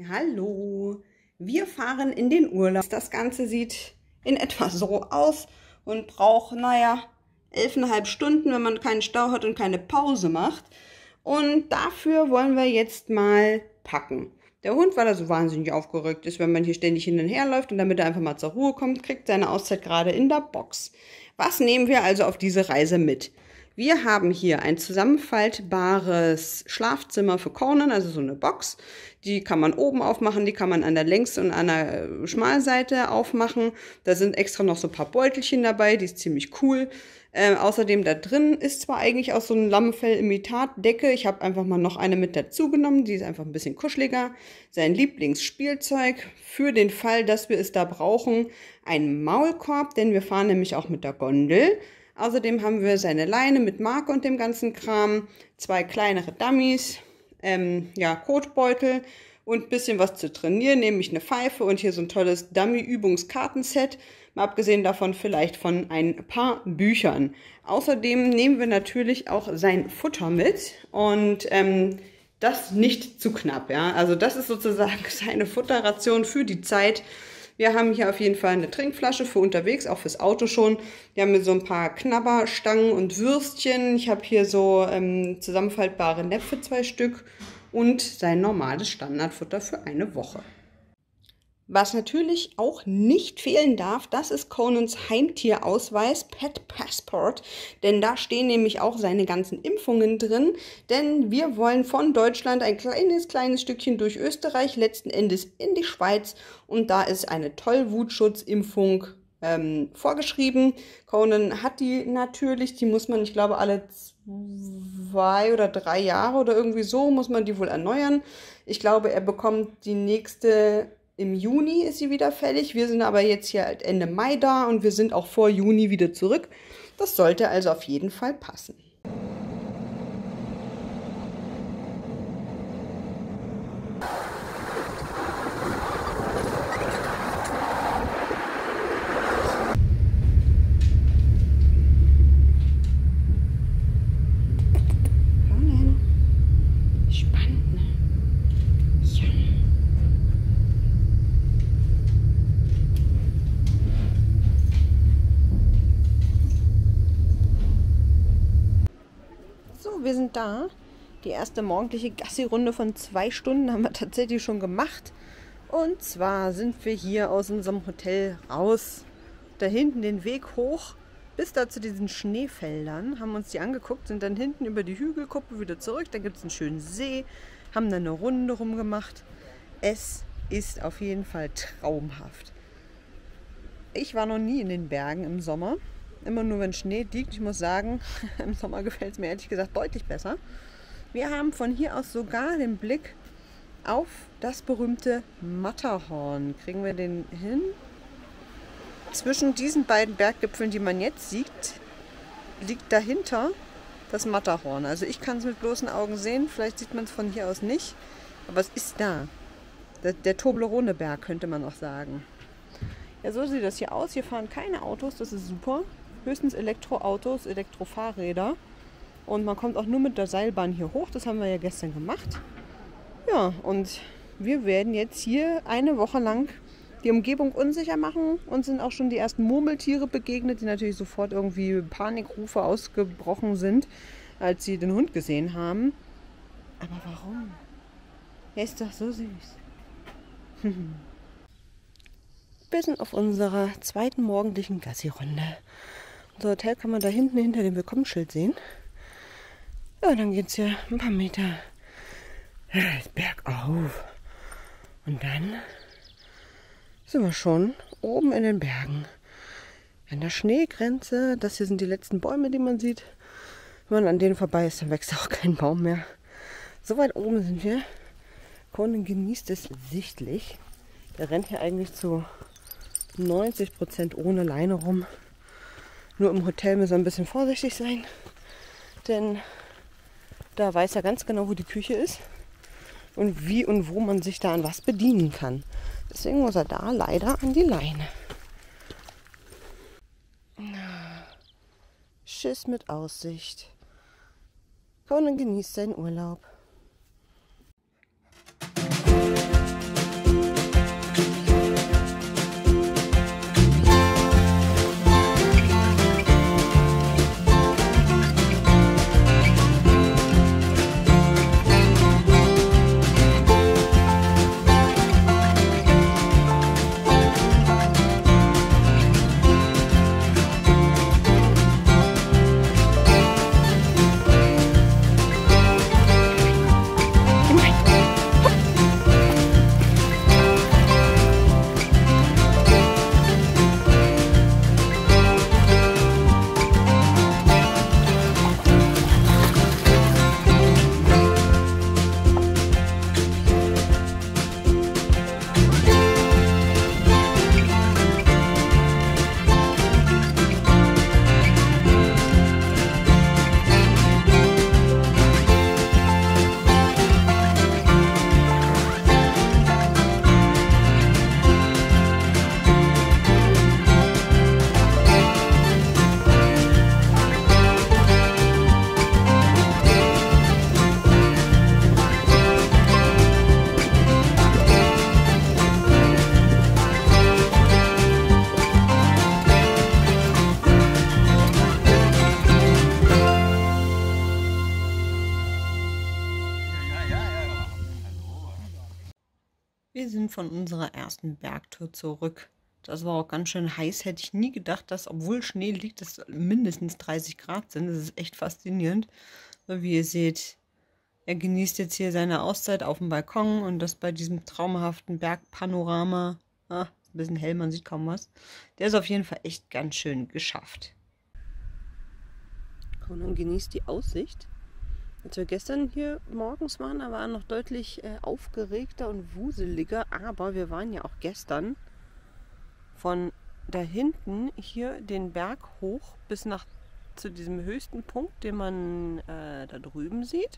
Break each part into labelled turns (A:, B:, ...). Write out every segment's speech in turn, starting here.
A: Hallo, wir fahren in den Urlaub. Das Ganze sieht in etwa so aus und braucht, naja, 11,5 Stunden, wenn man keinen Stau hat und keine Pause macht. Und dafür wollen wir jetzt mal packen. Der Hund, weil er so wahnsinnig aufgeregt ist, wenn man hier ständig hin und her läuft und damit er einfach mal zur Ruhe kommt, kriegt seine Auszeit gerade in der Box. Was nehmen wir also auf diese Reise mit? Wir haben hier ein zusammenfaltbares Schlafzimmer für Conan, also so eine Box. Die kann man oben aufmachen, die kann man an der Längs- und an der Schmalseite aufmachen. Da sind extra noch so ein paar Beutelchen dabei, die ist ziemlich cool. Außerdem da drin ist zwar eigentlich auch so ein Lammfell-Imitat-Decke. Ich habe einfach mal noch eine mit dazu genommen, die ist einfach ein bisschen kuscheliger. Sein Lieblingsspielzeug für den Fall, dass wir es da brauchen, ein Maulkorb, denn wir fahren nämlich auch mit der Gondel. Außerdem haben wir seine Leine mit Marke und dem ganzen Kram, 2 kleinere Dummies, Kotbeutel und ein bisschen was zu trainieren, nämlich eine Pfeife und hier so ein tolles Dummy-Übungskartenset. Mal abgesehen davon vielleicht von ein paar Büchern. Außerdem nehmen wir natürlich auch sein Futter mit und das nicht zu knapp. Ja? Also das ist sozusagen seine Futterration für die Zeit. Wir haben hier auf jeden Fall eine Trinkflasche für unterwegs, auch fürs Auto schon. Wir haben hier so ein paar Knabberstangen und Würstchen. Ich habe hier so zusammenfaltbare Näpfe, 2 Stück und sein normales Standardfutter für eine Woche. Was natürlich auch nicht fehlen darf, das ist Conans Heimtierausweis, Pet Passport, denn da stehen nämlich auch seine ganzen Impfungen drin, denn wir wollen von Deutschland ein kleines Stückchen durch Österreich, letzten Endes in die Schweiz und da ist eine Tollwutschutzimpfung vorgeschrieben. Conan hat die natürlich, die muss man, ich glaube, alle 2 oder 3 Jahre oder irgendwie so, muss man die wohl erneuern. Ich glaube, er bekommt die nächste. Im Juni ist sie wieder fällig. Wir sind aber jetzt hier Ende Mai da und wir sind auch vor Juni wieder zurück. Das sollte also auf jeden Fall passen. Wir sind da. Die erste morgendliche Gassi-Runde von 2 Stunden haben wir tatsächlich schon gemacht. Und zwar sind wir hier aus unserem Hotel raus. Da hinten den Weg hoch bis da zu diesen Schneefeldern. Haben uns die angeguckt, sind dann hinten über die Hügelkuppe wieder zurück. Da gibt es einen schönen See. Haben dann eine Runde rumgemacht. Es ist auf jeden Fall traumhaft. Ich war noch nie in den Bergen im Sommer. Immer nur, wenn Schnee liegt. Ich muss sagen, im Sommer gefällt es mir ehrlich gesagt deutlich besser. Wir haben von hier aus sogar den Blick auf das berühmte Matterhorn. Kriegen wir den hin? Zwischen diesen beiden Berggipfeln, die man jetzt sieht, liegt dahinter das Matterhorn. Also ich kann es mit bloßen Augen sehen. Vielleicht sieht man es von hier aus nicht. Aber es ist da. Der Toblerone-Berg könnte man auch sagen. Ja, so sieht das hier aus. Hier fahren keine Autos. Das ist super. Höchstens Elektroautos, Elektrofahrräder. Und man kommt auch nur mit der Seilbahn hier hoch. Das haben wir ja gestern gemacht. Ja, und wir werden jetzt hier eine Woche lang die Umgebung unsicher machen. Uns sind auch schon die ersten Murmeltiere begegnet, die natürlich sofort irgendwie Panikrufe ausgebrochen sind, als sie den Hund gesehen haben. Aber warum? Er ist doch so süß. Wir sind auf unserer zweiten morgendlichen Gassi-Runde. Unser Hotel kann man da hinten hinter dem Willkommensschild sehen. Ja, dann geht es hier ein paar Meter bergauf. Und dann sind wir schon oben in den Bergen. An der Schneegrenze. Das hier sind die letzten Bäume, die man sieht. Wenn man an denen vorbei ist, dann wächst auch kein Baum mehr. So weit oben sind wir. Conan genießt es sichtlich. Der rennt hier eigentlich zu 90% ohne Leine rum. Nur im Hotel müssen wir ein bisschen vorsichtig sein, denn da weiß er ganz genau, wo die Küche ist und wie und wo man sich da an was bedienen kann. Deswegen muss er da leider an die Leine. Schiss mit Aussicht. Conan genießt seinen Urlaub. sind von unserer ersten Bergtour zurück. Das war auch ganz schön heiß. Hätte ich nie gedacht, dass, obwohl Schnee liegt, es mindestens 30 Grad sind. Das ist echt faszinierend. So wie ihr seht, er genießt jetzt hier seine Auszeit auf dem Balkon und das bei diesem traumhaften Bergpanorama. Ah, ist ein bisschen hell, man sieht kaum was. Der ist auf jeden Fall echt ganz schön geschafft. Conan genießt die Aussicht. Als wir gestern hier morgens waren, da war er noch deutlich aufgeregter und wuseliger. Aber wir waren ja auch gestern von da hinten hier den Berg hoch bis nach zu diesem höchsten Punkt, den man da drüben sieht.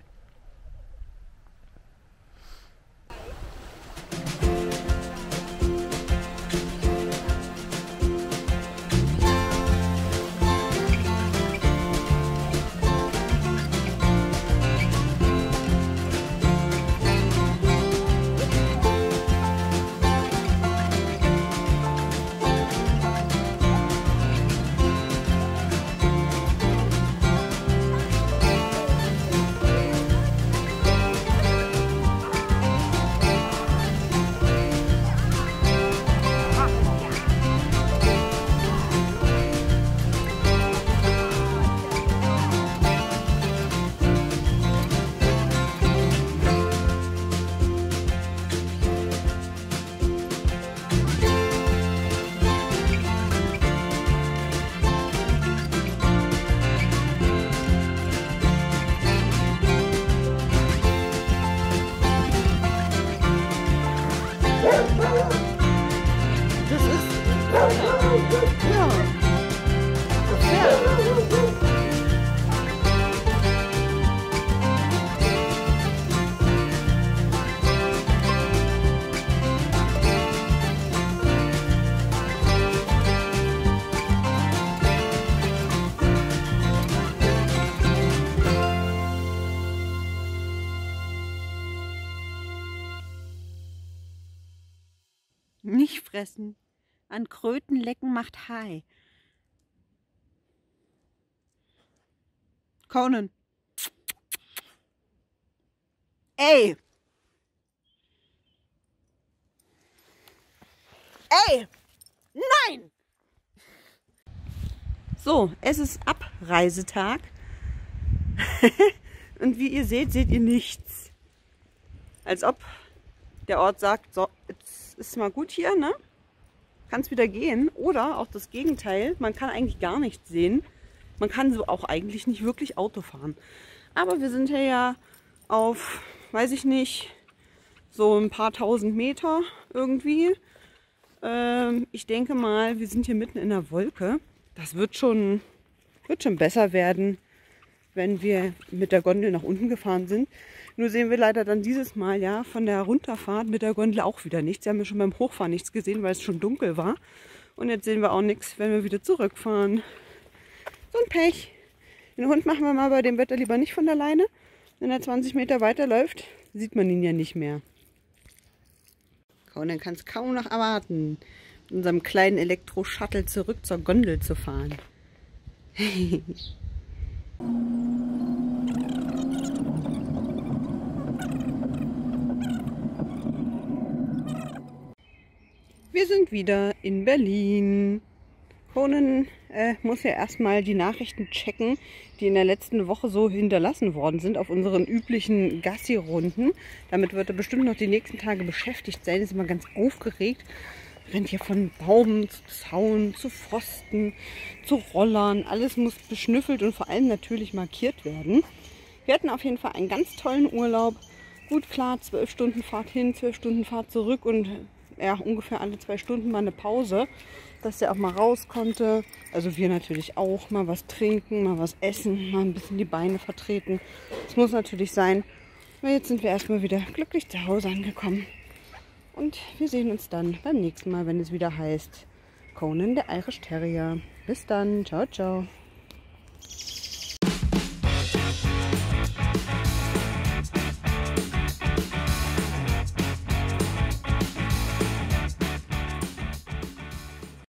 A: Nicht fressen. An Kröten lecken macht high. Conan. Ey! Ey! Nein! So, es ist Abreisetag. Und wie ihr seht, seht ihr nichts. Als ob der Ort sagt, so, jetzt ist mal gut hier, ne? Kann es wieder gehen. Oder auch das Gegenteil, man kann eigentlich gar nichts sehen. Man kann so auch eigentlich nicht wirklich Auto fahren. Aber wir sind hier ja auf, weiß ich nicht, so ein paar tausend Meter irgendwie. Ich denke mal, wir sind hier mitten in der Wolke. Das wird schon besser werden, wenn wir mit der Gondel nach unten gefahren sind. Nur sehen wir leider dann dieses Mal ja von der Runterfahrt mit der Gondel auch wieder nichts. Wir haben ja schon beim Hochfahren nichts gesehen, weil es schon dunkel war. Und jetzt sehen wir auch nichts, wenn wir wieder zurückfahren. So ein Pech. Den Hund machen wir mal bei dem Wetter lieber nicht von der Leine. Wenn er 20 Meter weiterläuft, sieht man ihn ja nicht mehr. Conan kann es kaum noch erwarten, mit unserem kleinen Elektro-Shuttle zurück zur Gondel zu fahren. Wir sind wieder in Berlin. Conan muss ja erstmal die Nachrichten checken, die in der letzten Woche so hinterlassen worden sind auf unseren üblichen Gassi-Runden. Damit wird er bestimmt noch die nächsten Tage beschäftigt sein. Ist immer ganz aufgeregt. Rennt hier von Baum zu Zaun, zu Pfosten, zu Rollern. Alles muss beschnüffelt und vor allem natürlich markiert werden. Wir hatten auf jeden Fall einen ganz tollen Urlaub. Gut klar, 12 Stunden Fahrt hin, 12 Stunden Fahrt zurück und ja, ungefähr alle 2 Stunden mal eine Pause, dass er auch mal raus konnte. Also wir natürlich auch. Mal was trinken, mal was essen, mal ein bisschen die Beine vertreten. Das muss natürlich sein. Aber jetzt sind wir erstmal wieder glücklich zu Hause angekommen. Und wir sehen uns dann beim nächsten Mal, wenn es wieder heißt Conan, der Irish Terrier. Bis dann. Ciao, ciao.